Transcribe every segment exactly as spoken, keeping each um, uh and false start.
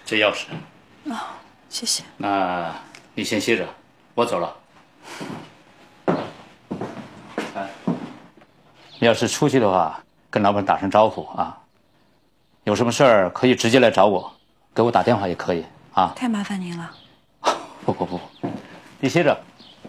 这钥匙。 哦，谢谢。 那你先歇着，我走了。哎，要是出去的话，跟老板打声招呼啊。有什么事儿可以直接来找我，给我打电话也可以啊。 太麻烦您了。 不不不，你歇着。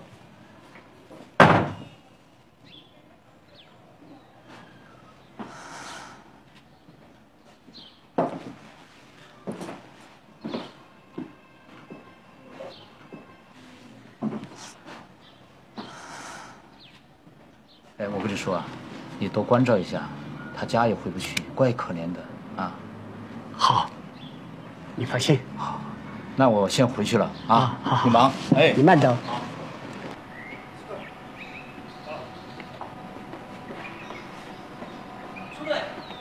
哎，我跟你说啊，你多关照一下，他家也回不去，怪可怜的啊。 好，你放心。 好，那我先回去了啊。 啊好好你忙，哎， 你慢走。 苏队，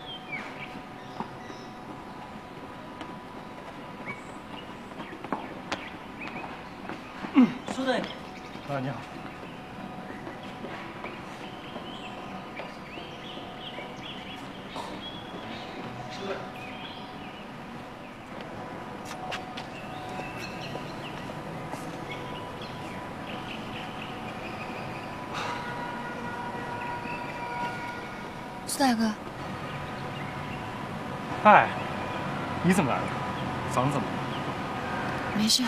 嗯，苏队， 啊，你好。 苏大哥， 嗨，你怎么来了？嗓子怎么了？ 没事。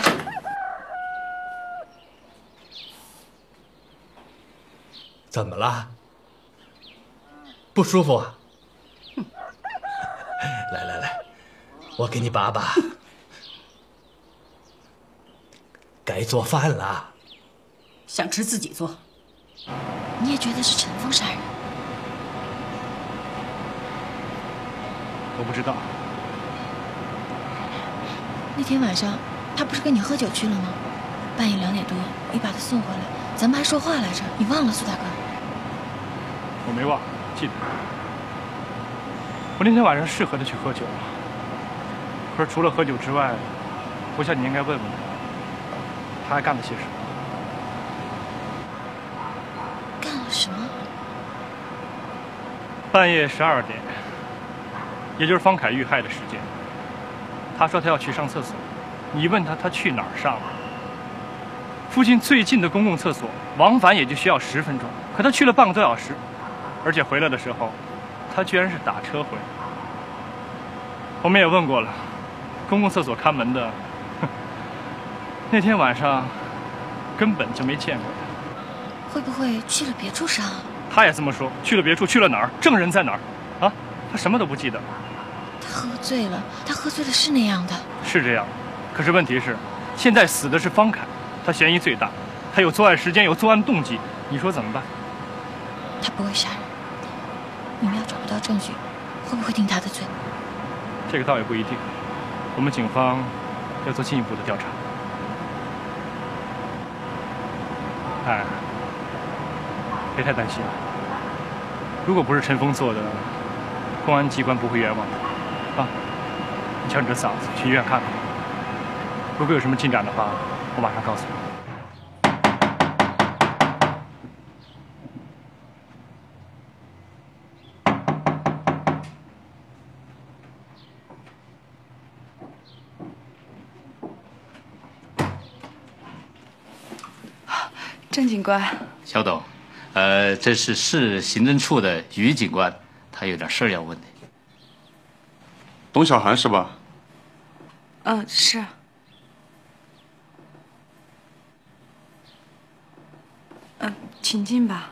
怎么了？不舒服啊？来来来，我给你把把。该做饭了。 想吃自己做。 你也觉得是陈峰杀人？ 我不知道。 那天晚上他不是跟你喝酒去了吗？半夜两点多，你把他送回来，咱们还说话来着，你忘了苏大哥？ 我没忘，记得。我那天晚上是和他去喝酒了，可是除了喝酒之外，我想你应该问问他，他还干了些什么？ 干了什么？ 半夜十二点，也就是方凯遇害的时间。他说他要去上厕所，你问他他去哪儿上了？附近最近的公共厕所往返也就需要十分钟，可他去了半个多小时，而且回来的时候，他居然是打车回来。我们也问过了，公共厕所看门的，那天晚上根本就没见过他。 会不会去了别处上？ 他也这么说，去了别处，去了哪儿？证人在哪儿？啊，他什么都不记得。 他喝醉了，他喝醉了是那样的。 是这样，可是问题是，现在死的是方凯，他嫌疑最大，他有作案时间，有作案动机，你说怎么办？ 他不会杀人，你们要找不到证据，会不会定他的罪？ 这个倒也不一定，我们警方要做进一步的调查。哎，别太担心了，如果不是陈峰做的，公安机关不会冤枉的。啊，你瞧你这嗓子，去医院看看。如果有什么进展的话，我马上告诉你。 郑警官， 小董，呃，这是市刑侦处的于警官，他有点事儿要问你。 董小涵是吧？ 嗯，是。嗯，请进吧。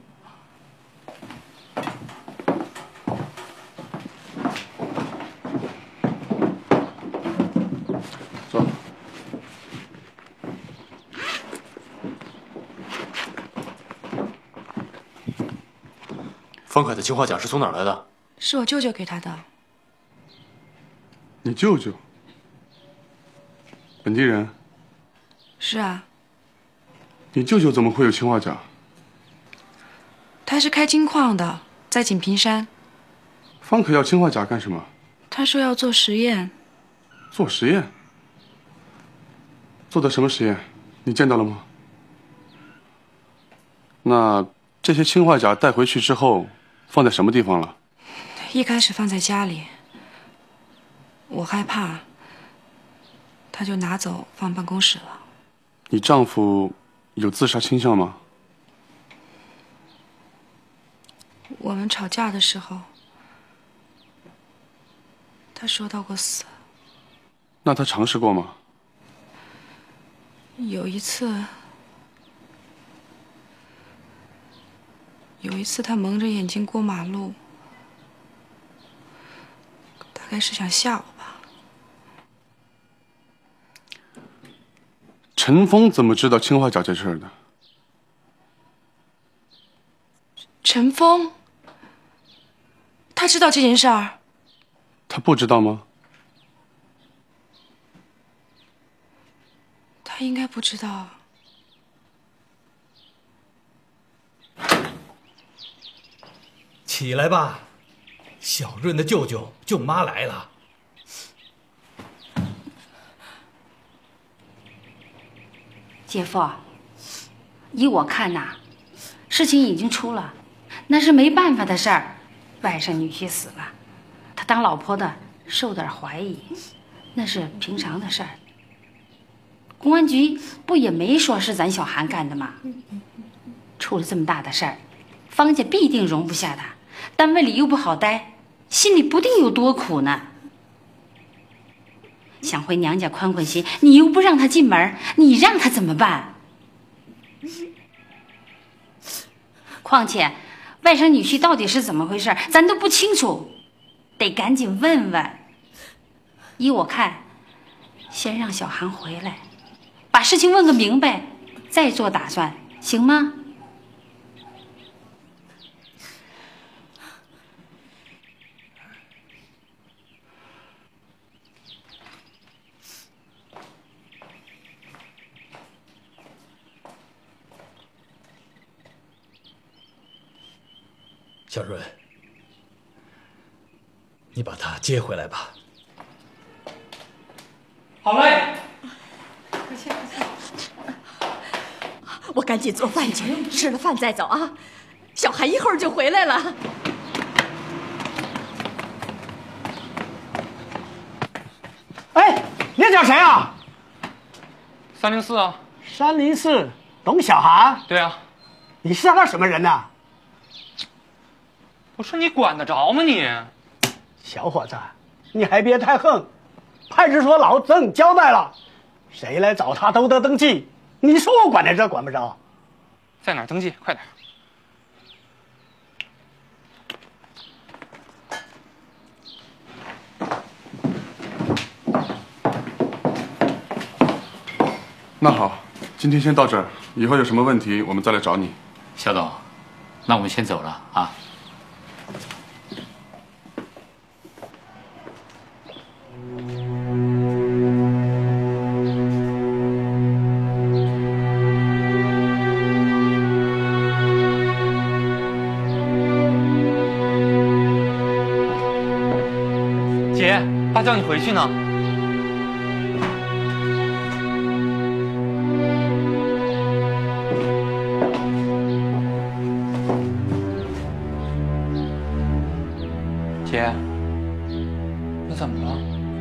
坐。 方凯的氰化钾是从哪儿来的？ 是我舅舅给他的。 你舅舅？本地人？ 是啊。 你舅舅怎么会有氰化钾？ 他是开金矿的，在锦屏山。 方凯要氰化钾干什么？ 他说要做实验。 做实验？做的什么实验？你见到了吗？那这些氰化钾带回去之后，放在什么地方了？ 一开始放在家里，我害怕， 他就拿走放办公室了。 你丈夫有自杀倾向吗？ 我们吵架的时候，他说到过死。 那他尝试过吗？ 有一次，有一次他蒙着眼睛过马路，大概是想吓我吧。 陈峰怎么知道氰化钾这事儿的？ 陈峰，他知道这件事儿？ 他不知道吗？ 他应该不知道。 起来吧，小润的舅舅舅妈来了。 姐夫，依我看呐，事情已经出了，那是没办法的事儿。外甥女婿死了，他当老婆的受点怀疑，那是平常的事儿。公安局不也没说是咱小韩干的吗？出了这么大的事儿，方家必定容不下他，单位里又不好待，心里不定有多苦呢。想回娘家宽宽心，你又不让他进门，你让他怎么办？况且外甥女婿到底是怎么回事，咱都不清楚，得赶紧问问。依我看，先让小韩回来，把事情问个明白，再做打算，行吗？ 小润，你把他接回来吧。 好嘞。 我赶紧做饭去，吃了饭再走啊。小韩一会儿就回来了。 哎，你找谁啊？ 三零四啊。 三零四，董小涵。 对啊。 你是他那什么人呐？ 我说你管得着吗你？ 小伙子，你还别太横。派出所老郑交代了，谁来找他都得登记。你说我管得着管不着？ 在哪儿登记？快点。 那好，今天先到这儿，以后有什么问题我们再来找你。 肖总，那我们先走了啊。 姐，爸叫你回去呢。姐，你怎么了？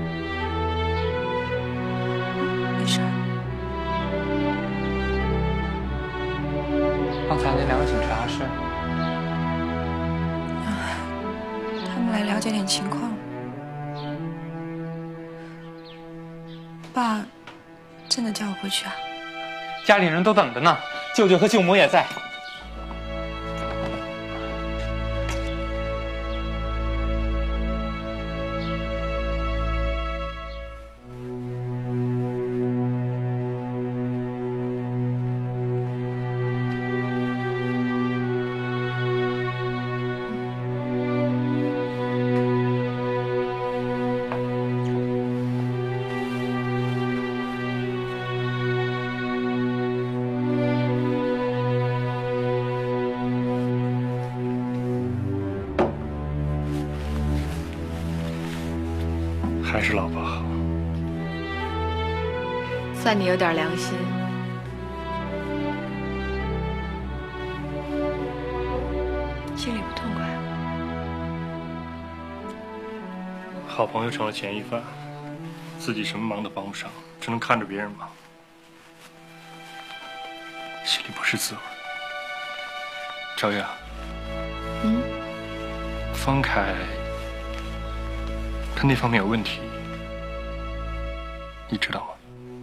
没事。 刚才那两个警察是？ 他们来了解点情况。爸，真的叫我回去啊？ 家里人都等着呢，舅舅和舅母也在。还是老婆好。 算你有点良心。心里不痛快。 好朋友成了嫌疑犯，自己什么忙都帮不上。 只能看着别人忙，心里不是滋味。赵月啊， 嗯， 方凯他那方面有问题，你知道吗？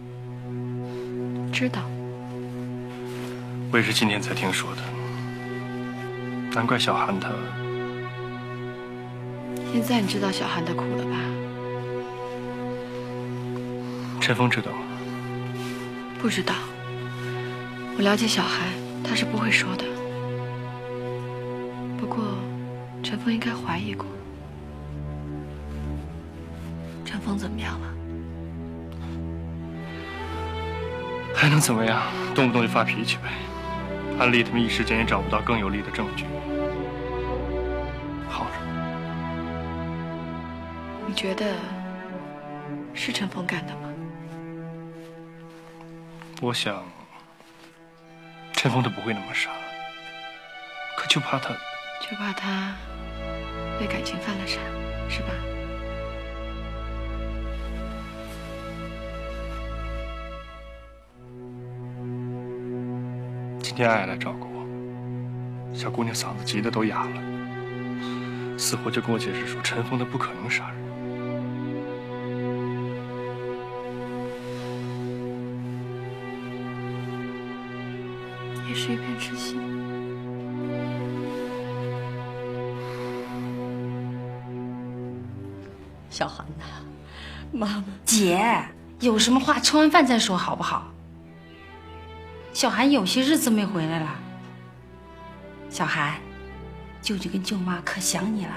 知道。 我也是今天才听说的，难怪小韩他…… 现在你知道小韩的苦了吧？ 陈峰知道吗？ 不知道。我了解小韩，他是不会说的。不过，陈峰应该怀疑过。陈峰怎么样了？ 还能怎么样？动不动就发脾气呗。安丽他们一时间也找不到更有力的证据。好着。 你觉得是陈峰干的吗？ 我想，陈峰他不会那么傻，可就怕他， 就怕他为感情犯了傻，是吧？ 今天爱来找过我，小姑娘嗓子急得都哑了，死活就跟我解释说陈峰他不可能杀人。 也是一片痴心。 小韩呐，妈妈， 姐，有什么话吃完饭再说好不好？小韩有些日子没回来了。小韩，舅舅跟舅妈可想你了。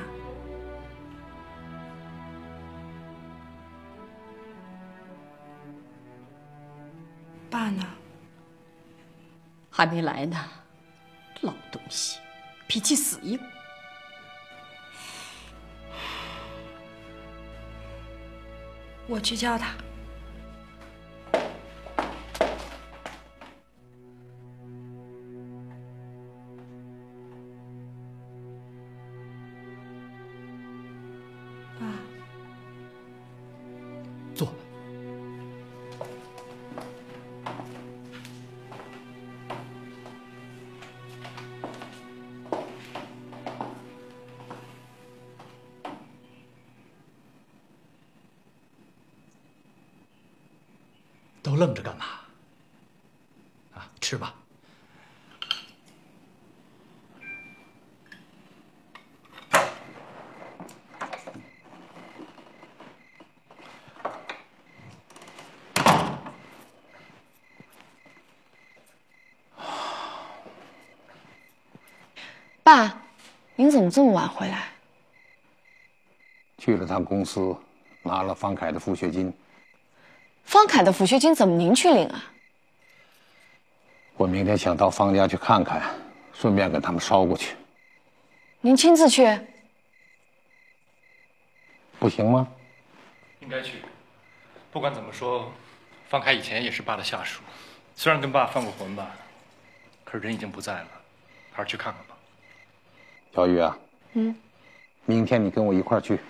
爸呢？ 还没来呢，老东西，脾气死硬。 我去叫他。爸， 坐吧。都愣着干嘛？啊，吃吧。 爸，您怎么这么晚回来？ 去了趟公司，拿了方凯的抚恤金。 方凯的抚恤金怎么您去领啊？ 我明天想到方家去看看，顺便给他们捎过去。 您亲自去？ 不行吗？ 应该去。不管怎么说，方凯以前也是爸的下属，虽然跟爸犯过浑吧，可是人已经不在了，还是去看看吧。 小雨啊， 嗯， 明天你跟我一块儿去。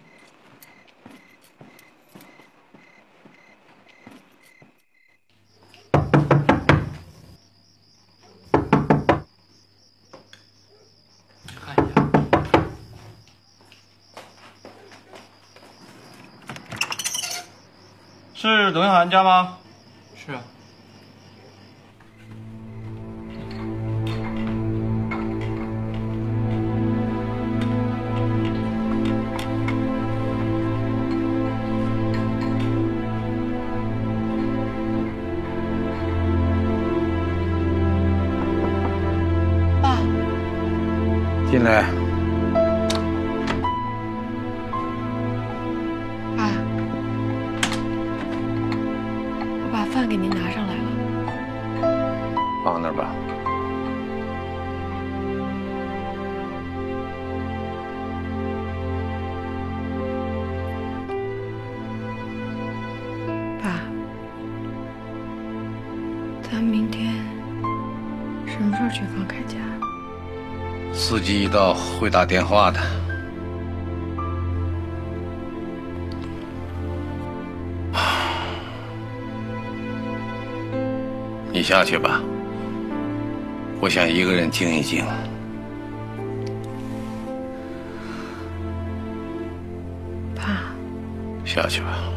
是董小涵家吗？是啊。 爸， 进来。 爸，我把饭给您拿上来了。 放那儿吧。 爸，咱明天什么时候去方凯家？ 司机一到会打电话的。 下去吧，我想一个人静一静。 爸， 下去吧。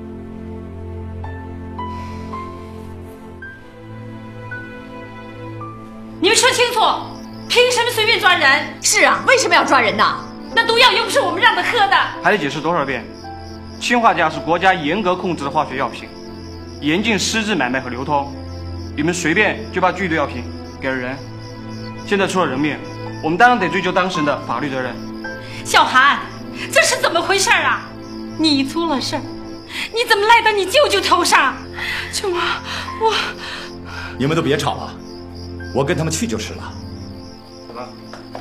你们说清楚，凭什么随便抓人？ 是啊，为什么要抓人呢？ 那毒药又不是我们让他喝的。 还得解释多少遍？氰化钾是国家严格控制的化学药品，严禁私自买卖和流通。你们随便就把剧毒药品给了人，现在出了人命，我们当然得追究当事人的法律责任。 小韩，这是怎么回事啊？你出了事儿，你怎么赖到你舅舅头上？舅妈，我…… 你们都别吵了，我跟他们去就是了。 怎么？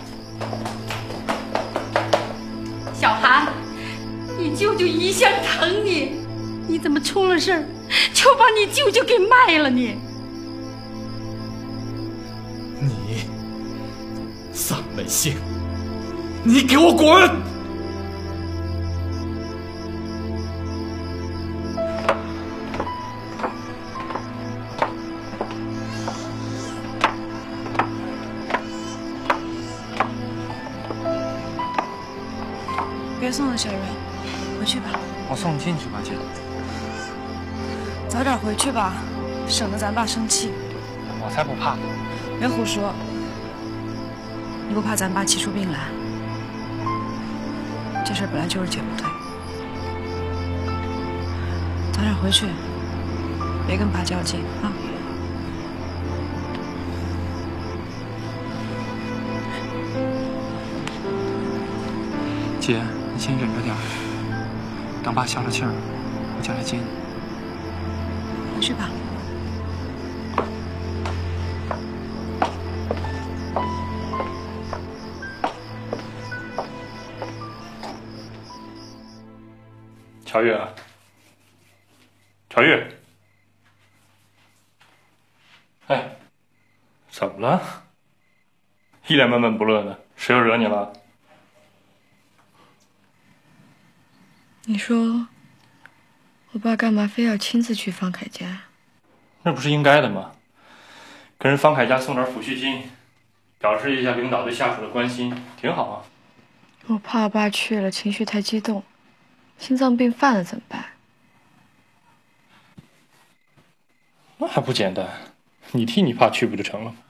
小韩，你舅舅一向疼你，你怎么出了事儿就把你舅舅给卖了你？ 你丧门星，你给我滚！ 别送了，小袁，回去吧。 我送你进去吧，姐。 早点回去吧，省得咱爸生气。 我才不怕呢。 别胡说，你不怕咱爸气出病来？这事本来就是姐不对。早点回去，别跟爸较劲啊。 姐，你先忍着点儿，等爸消了气儿，我就来接你。 回去吧。 乔月，乔月，哎，怎么了？一脸闷闷不乐的，谁又惹你了？ 你说，我爸干嘛非要亲自去方凯家？ 那不是应该的吗？跟人方凯家送点抚恤金，表示一下领导对下属的关心，挺好啊。 我怕我爸去了，情绪太激动，心脏病犯了怎么办？ 那还不简单，你替你爸去不就成了吗？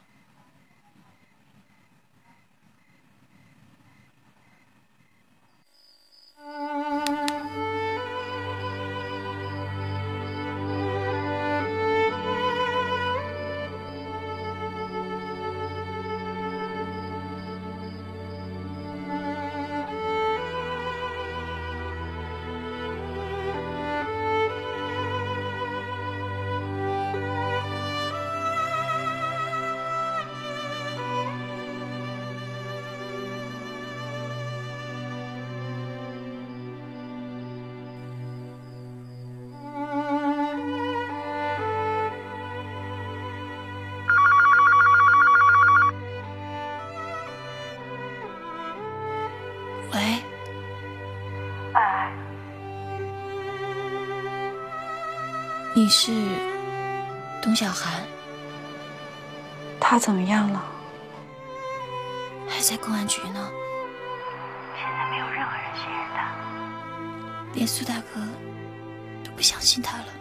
喂， 哎， 你是董小涵？ 他怎么样了？ 还在公安局呢。 现在没有任何人信任他， 连苏大哥都不相信他了。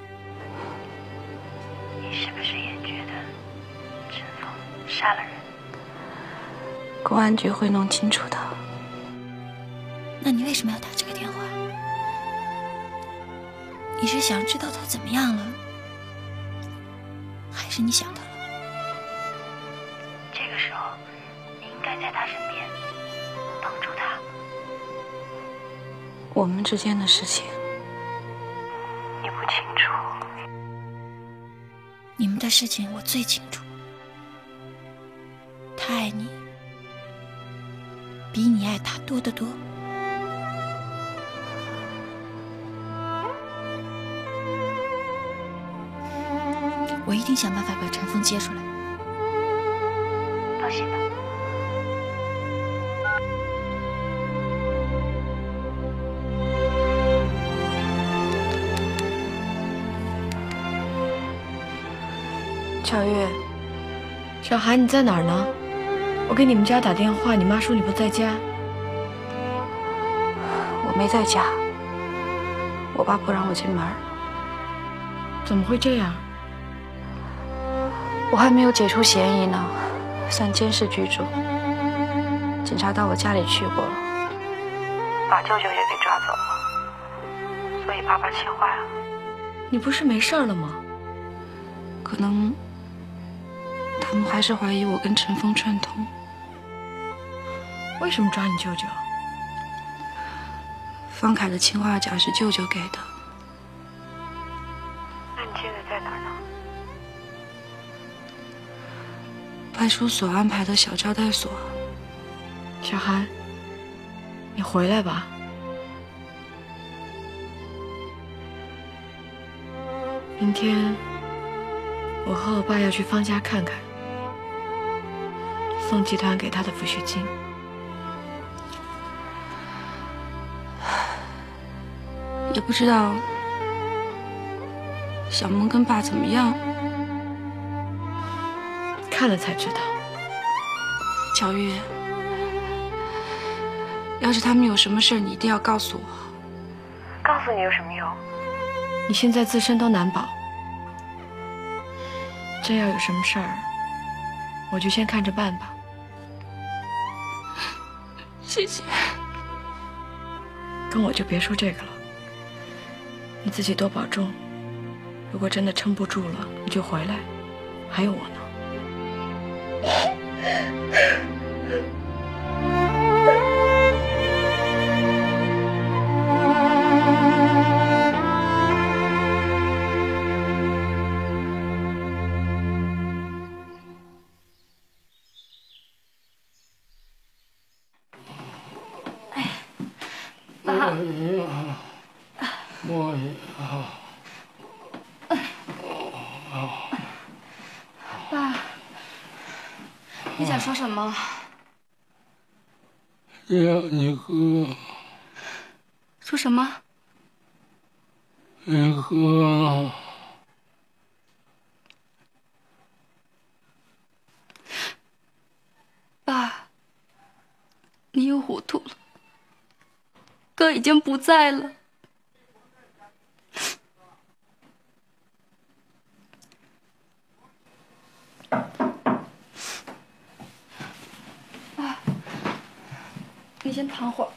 你是不是也觉得陈峰杀了人？ 公安局会弄清楚的。 那你为什么要打这个电话？你是想知道他怎么样了，还是你想他了？ 这个时候，你应该在他身边，帮助他。 我们之间的事情， 你不清楚。 你们的事情我最清楚。他爱你，比你爱他多得多。我一定想办法把陈峰接出来。 放心吧。 小玉，小韩，你在哪儿呢？我给你们家打电话，你妈说你不在家。 我没在家，我爸不让我进门。 怎么会这样？ 我还没有解除嫌疑呢，算监视居住。警察到我家里去过了，把舅舅也给抓走了，所以爸爸气坏了。 你不是没事了吗？ 可能他们还是怀疑我跟陈峰串通。 为什么抓你舅舅？ 方凯的氰化钾是舅舅给的。 那你现在在哪儿呢？ 派出所安排的小招待所。 小韩，你回来吧。明天我和我爸要去方家看看，送集团给他的抚恤金。 也不知道小萌跟爸怎么样， 看了才知道。 乔玉，要是他们有什么事，你一定要告诉我。 告诉你有什么用？ 你现在自身都难保，真要有什么事儿，我就先看着办吧。 谢谢。 跟我就别说这个了，你自己多保重。如果真的撑不住了，你就回来，还有我呢。 我爸，你想说什么？ 让你喝。 说什么？ 你喝。 爸，你又糊涂了。哥已经不在了。爸，你先躺会儿。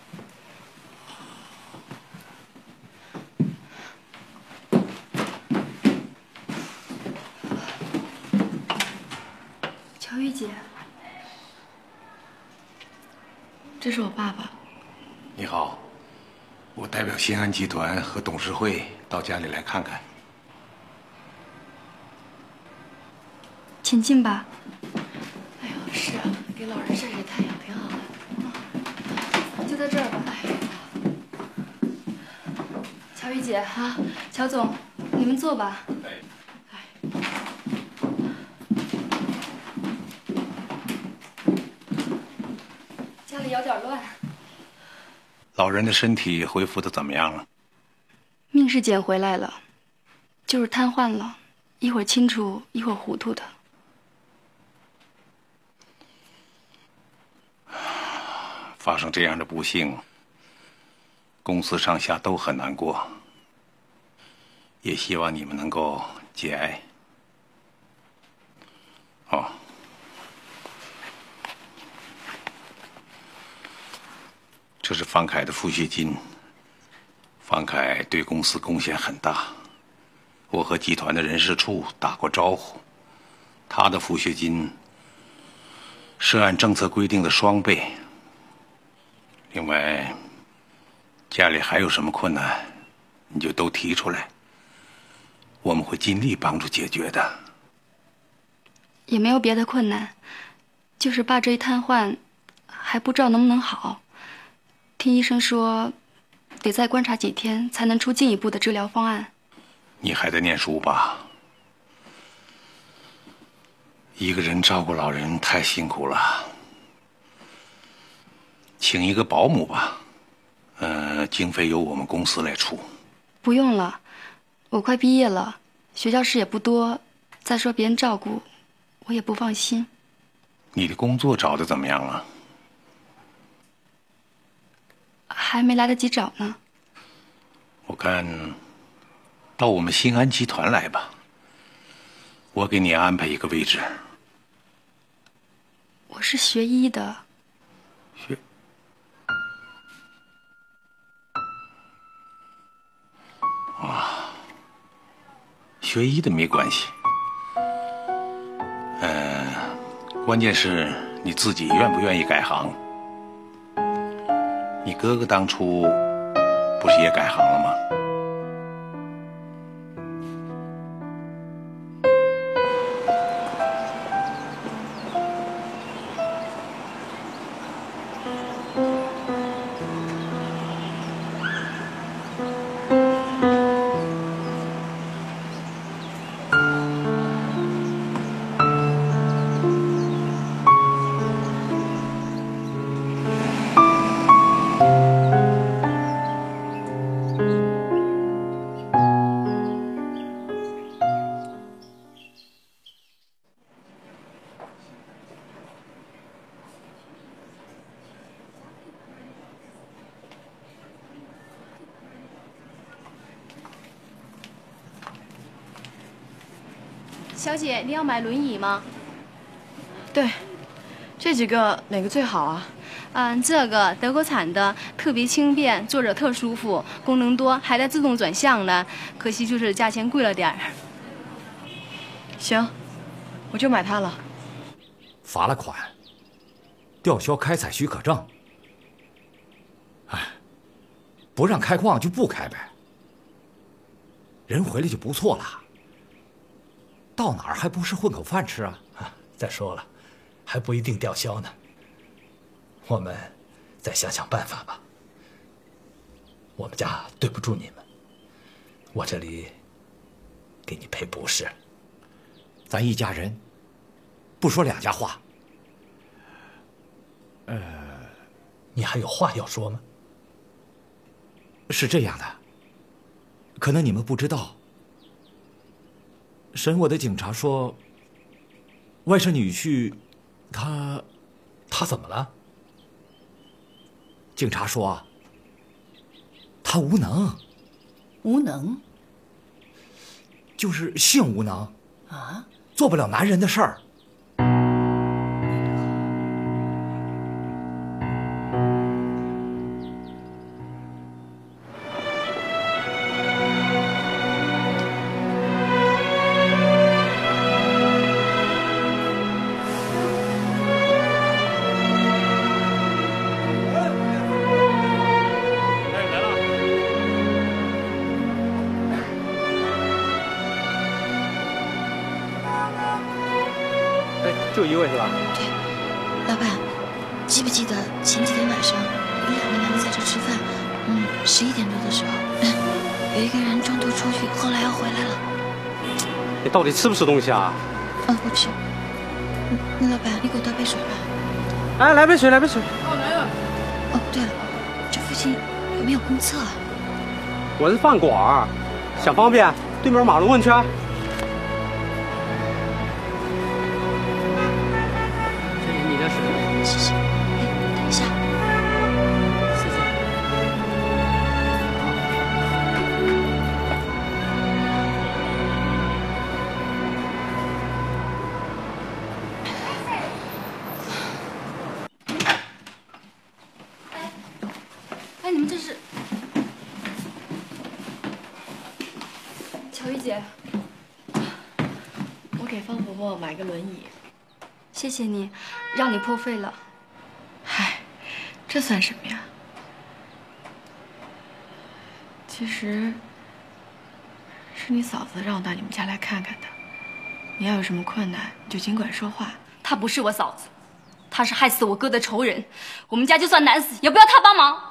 乔玉姐，这是我爸爸。 你好，我代表新安集团和董事会到家里来看看。 请进吧。哎呦，是啊，给老人晒晒太阳挺好的。就在这儿吧。哎呀，乔玉姐啊，乔总，你们坐吧。家里有点乱。 老人的身体恢复的怎么样了？ 命是捡回来了，就是瘫痪了，一会儿清楚，一会儿糊涂的。 发生这样的不幸，公司上下都很难过。也希望你们能够节哀。哦。这是方凯的抚恤金。方凯对公司贡献很大，我和集团的人事处打过招呼，他的抚恤金是按政策规定的双倍。另外，家里还有什么困难，你就都提出来，我们会尽力帮助解决的。 也没有别的困难，就是爸这一瘫痪，还不知道能不能好。听医生说，得再观察几天才能出进一步的治疗方案。 你还在念书吧？一个人照顾老人太辛苦了，请一个保姆吧，呃，经费由我们公司来出。 不用了，我快毕业了，学校事也不多， 再说别人照顾，我也不放心。 你的工作找的怎么样了？ 还没来得及找呢。 我看，到我们新安集团来吧，我给你安排一个位置。 我是学医的。 学。哇，学医的没关系。呃，关键是你自己愿不愿意改行。你哥哥当初不是也改行了吗？ 小姐，你要买轮椅吗？ 对，这几个哪个最好啊？ 嗯，这个德国产的，特别轻便，坐着特舒服，功能多，还带自动转向的。可惜就是价钱贵了点儿。 行，我就买它了。 罚了款，吊销开采许可证。哎，不让开矿就不开呗，人回来就不错了。到哪儿还不是混口饭吃啊？ 啊，再说了，还不一定吊销呢。我们再想想办法吧。我们家对不住你们，我这里给你赔不是。 咱一家人，不说两家话。呃， 你还有话要说吗？ 是这样的，可能你们不知道。审我的警察说，外甥女婿，他， 他怎么了？ 警察说啊，他无能。 无能？ 就是性无能啊， 做不了男人的事儿。 就一位是吧？ 对，老板，记不记得前几天晚上有两个男的在这吃饭？嗯，十一点多的时候，有一个人中途出去，后来又回来了。 你到底吃不吃东西啊？ 哦，不吃。嗯，老板，你给我倒杯水吧。 哎，来杯水，来杯水。 哦，来了。 哦，对了，这附近有没有公厕啊？ 我是饭馆，想方便，对面马路问去啊。 谢谢。哎，等一下。 谢谢。 哎，你们这是？乔玉姐， 我给方婆婆买个轮椅。 谢谢你，让你破费了。 嗨，这算什么呀？其实是你嫂子让我到你们家来看看的。你要有什么困难，你就尽管说话。 她不是我嫂子，她是害死我哥的仇人。我们家就算难死，也不要她帮忙。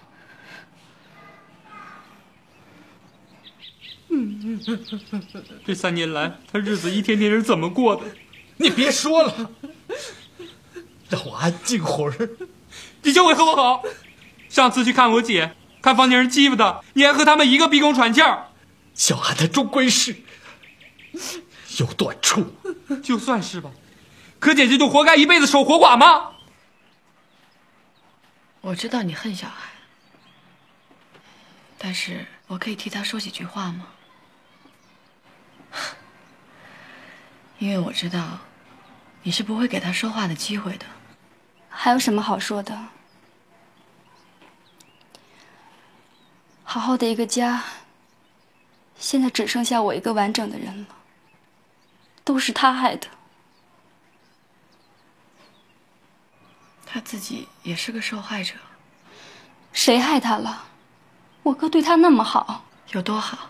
嗯，这三年来，他日子一天天是怎么过的？ 你别说了，让我安静会儿。 你就会和我好。上次去看我姐，看房间人欺负她，你还和他们一个鼻孔喘气儿。 小安他终归是有短处。 就算是吧，可姐姐就活该一辈子守活寡吗？ 我知道你恨小寒，但是我可以替他说几句话吗？因为我知道你是不会给他说话的机会的。 还有什么好说的？好好的一个家，现在只剩下我一个完整的人了，都是他害的。 他自己也是个受害者。 谁害他了？我哥对他那么好。 有多好？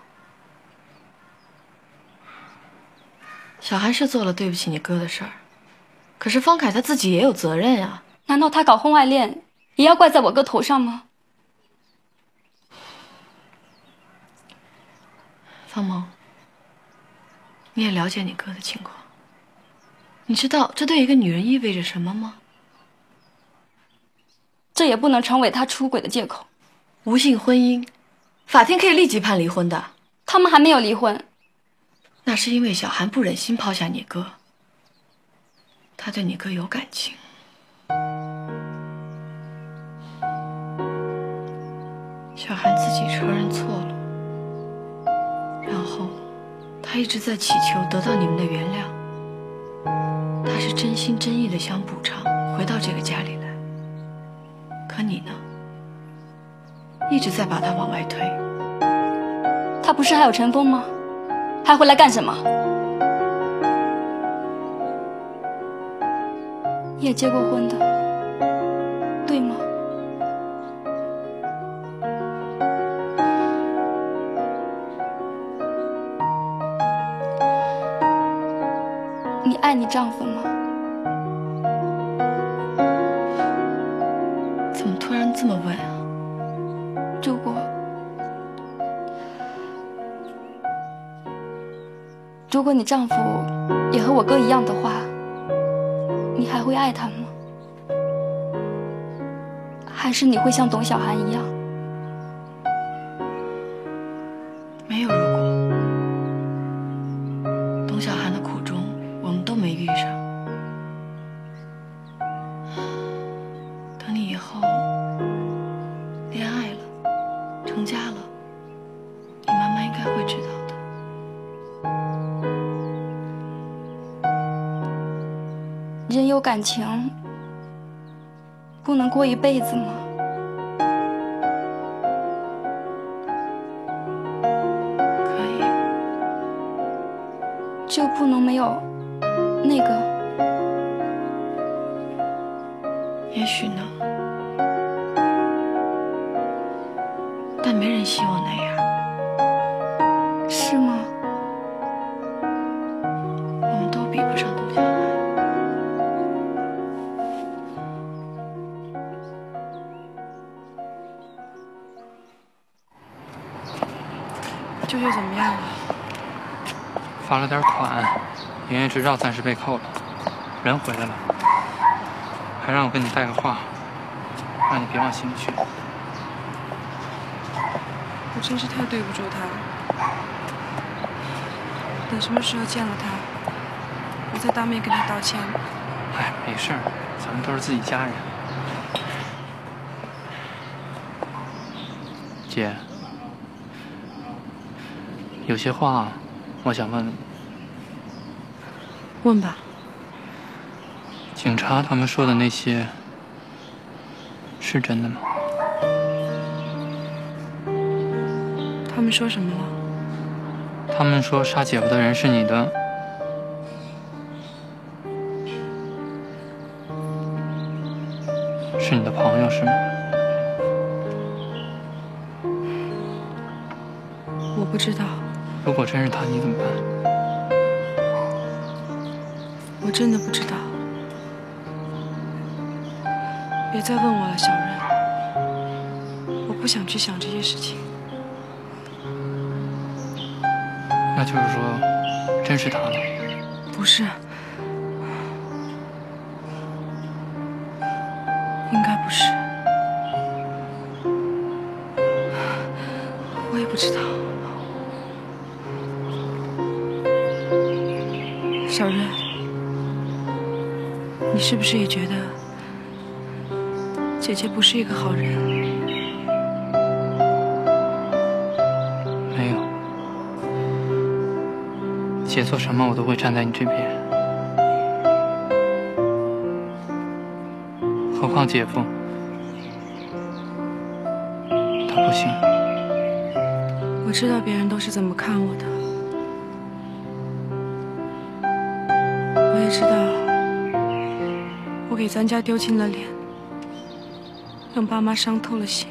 小韩是做了对不起你哥的事儿，可是方凯他自己也有责任啊。 难道他搞婚外恋也要怪在我哥头上吗？ 方萌，你也了解你哥的情况，你知道这对一个女人意味着什么吗？ 这也不能成为他出轨的借口。 无性婚姻，法庭可以立即判离婚的。 他们还没有离婚。 那是因为小韩不忍心抛下你哥，他对你哥有感情。小韩自己承认错了，然后他一直在祈求得到你们的原谅。他是真心真意的想补偿，回到这个家里来。可你呢，一直在把他往外推。 他不是还有陈峰吗？还回来干什么？你也结过婚的，对吗？你爱你丈夫吗？ 怎么突然这么问啊？ 如果如果你丈夫也和我哥一样的话，你还会爱他吗？还是你会像董小涵一样？ 没有如果。董小涵的苦衷我们都没遇上。等你以后恋爱了，成家了，你慢慢应该会知道的。 人有感情，不能过一辈子吗？ 可以。 就不能没有那个？ 也许呢，但没人希望那样。 是吗？ 我们都比不上董小涵。 舅舅怎么样了？ 罚了点款，营业执照暂时被扣了，人回来了，还让我跟你带个话，让你别往心里去。 我真是太对不住他了。等什么时候见了他，我再当面跟他道歉。 哎，没事儿，咱们都是自己家人。姐，有些话我想问问。 问吧。 警察他们说的那些是真的吗？ 他们说什么了？ 他们说杀姐夫的人是你的。是你的朋友是吗？ 我不知道。 如果真是他，你怎么办？ 我真的不知道。别再问我了，小任。我不想去想这些事情。 那就是说，真是他了？ 不是。应该不是。我也不知道。 你是不是也觉得姐姐不是一个好人？ 没有，姐做什么我都会站在你这边。何况姐夫，他不行。 我知道别人都是怎么看我的，我也知道我给咱家丢尽了脸，让爸妈伤透了心。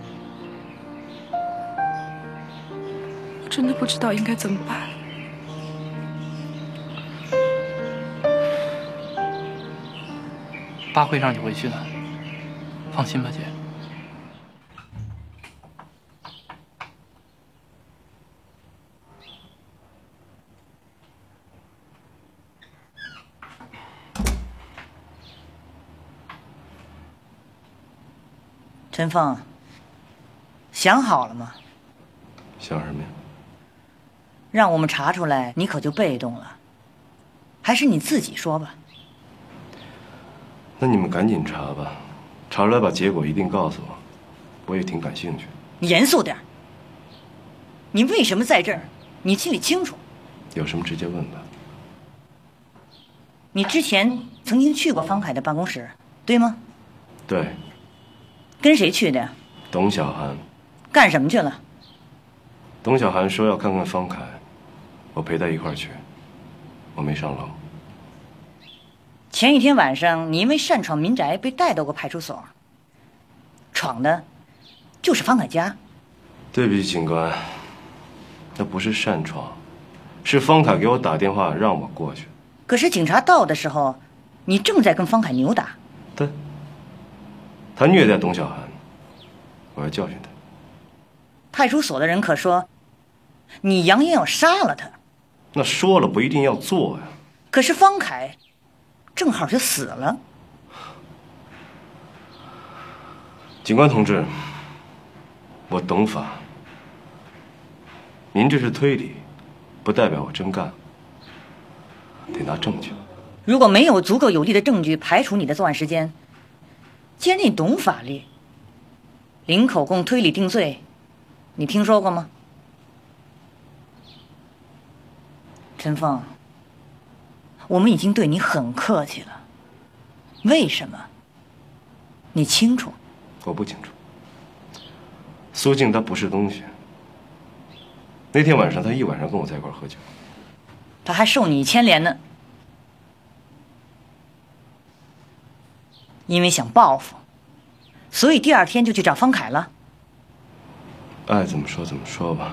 我真的不知道应该怎么办。 爸会让你回去的，放心吧，姐。 陈凤，想好了吗？ 想什么呀？ 让我们查出来，你可就被动了。还是你自己说吧。 那你们赶紧查吧，查出来把结果一定告诉我，我也挺感兴趣。 你严肃点。你为什么在这儿？你心里清楚。 有什么直接问吧。 你之前曾经去过方凯的办公室，对吗？ 对。 跟谁去的？ 董小涵。 干什么去了？ 董小涵说要看看方凯，我陪他一块儿去，我没上楼。 前一天晚上，你因为擅闯民宅被带到过派出所，闯的就是方凯家。 对不起，警官，那不是擅闯，是方凯给我打电话让我过去。 可是警察到的时候，你正在跟方凯扭打。 对。他虐待董小涵，我要教训他。 派出所的人可说，你扬言要杀了他。 那说了不一定要做呀。 可是方凯正好就死了。 警官同志，我懂法，您这是推理，不代表我真干，得拿证据。 如果没有足够有力的证据排除你的作案时间，既然你懂法律，零口供推理定罪，你听说过吗？陈凤，我们已经对你很客气了，为什么？你清楚？ 我不清楚。苏静她不是东西。那天晚上她一晚上跟我在一块喝酒， 她还受你牵连呢。因为想报复，所以第二天就去找方凯了。 爱怎么说怎么说吧。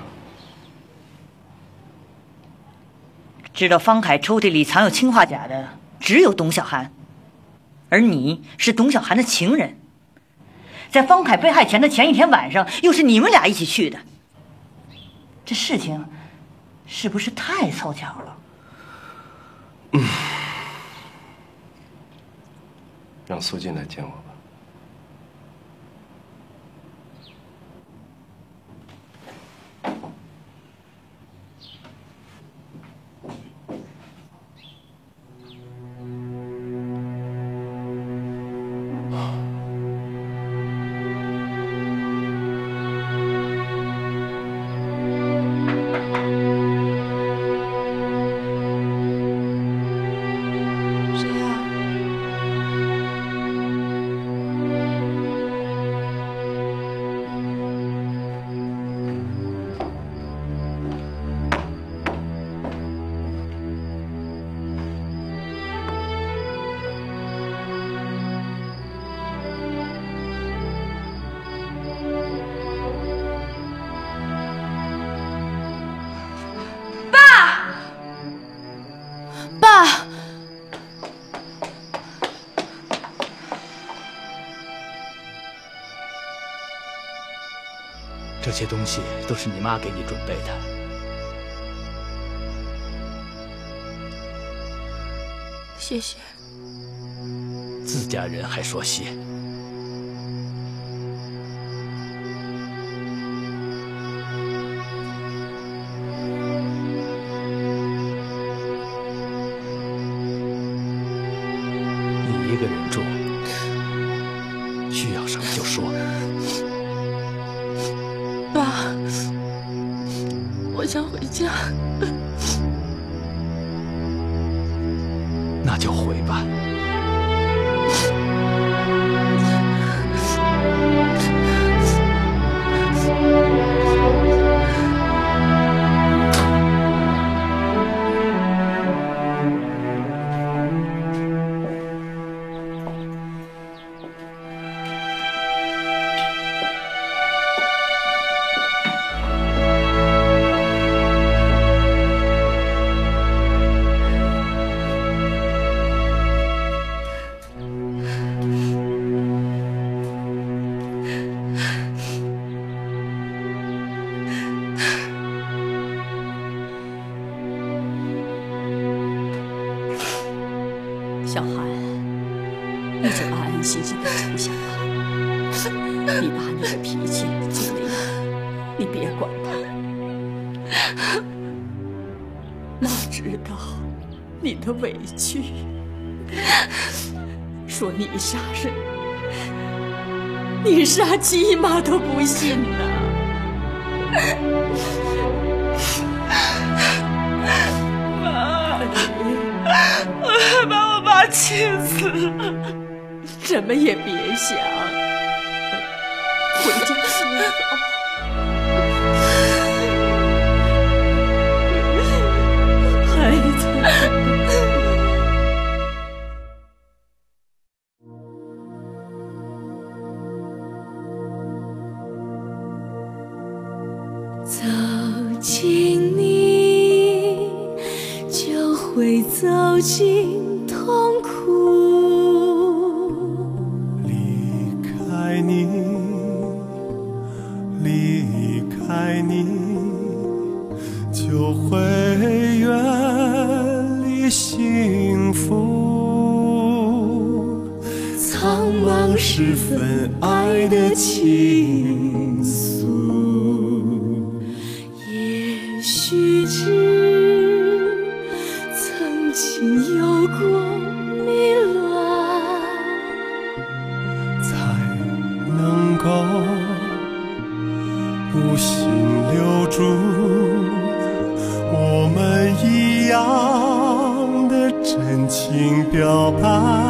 知道方凯抽屉里藏有氰化钾的只有董小涵，而你是董小涵的情人，在方凯被害前的前一天晚上，又是你们俩一起去的。这事情是不是太凑巧了？ 嗯。让苏静来见我吧。 这些东西都是你妈给你准备的。 谢谢。 自家人还说谢。你需要什么就说。 爸，我想回家。 那就回吧。 小韩，你就安安心心的住下吧。你爸那个脾气就那样，你别管他。妈知道你的委屈，说你杀人，你杀鸡妈都不信呢。妈，我还把我爸气死了，什么也别想，回家洗澡。孩子。 走近你，就会走进痛苦。 离开你，离开你，就会远离幸福。苍茫时分，爱的倾诉。 也许只曾经有过迷乱， 才能够无心留住我们一样的真情表白，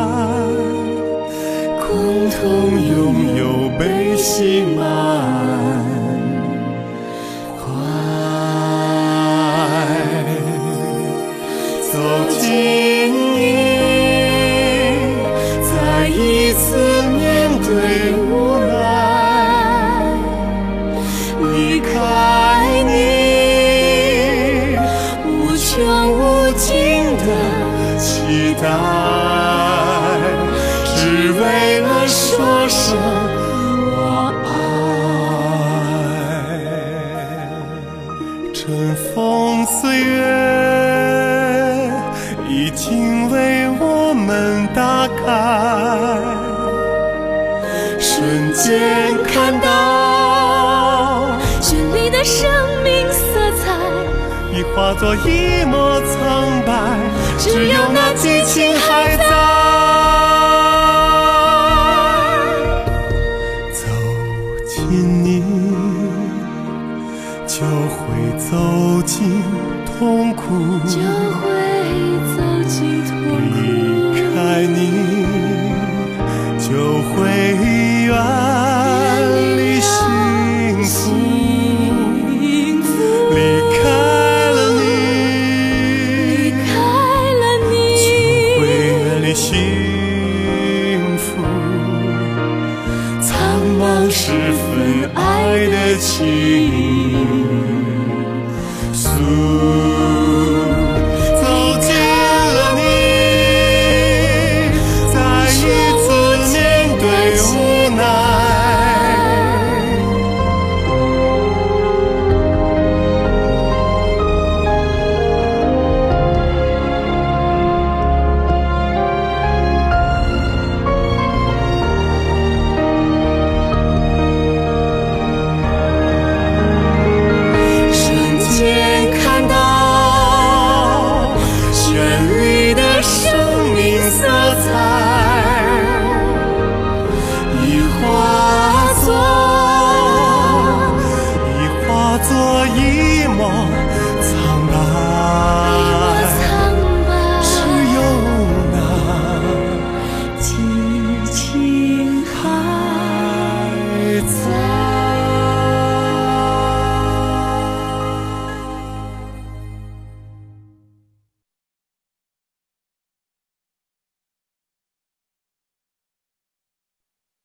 共同拥有被心满。走近你，再一次面对无奈，离开你，无穷无尽的期待，只为了说声我爱。尘封岁月已经为我们打开，瞬间看到绚丽的生命色彩， 已化作一抹苍白，只有那激情还在。走近你，就会走进痛苦。 就会走进痛苦， 离开你，就会远离幸福。离开了你， 离开了你， 就会远离幸福。苍茫时分，爱的情愫。